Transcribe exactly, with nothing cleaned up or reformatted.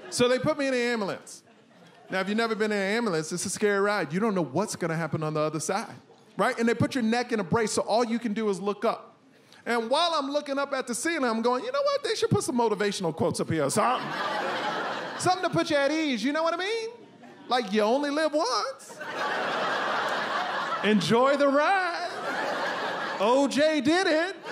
So they put me in the ambulance. Now, if you've never been in an ambulance, it's a scary ride. You don't know what's gonna happen on the other side, right? And they put your neck in a brace, so all you can do is look up. And while I'm looking up at the ceiling, I'm going, you know what? They should put some motivational quotes up here or something. Something to put you at ease, you know what I mean? Like, you only live once. Enjoy the ride. O J did it.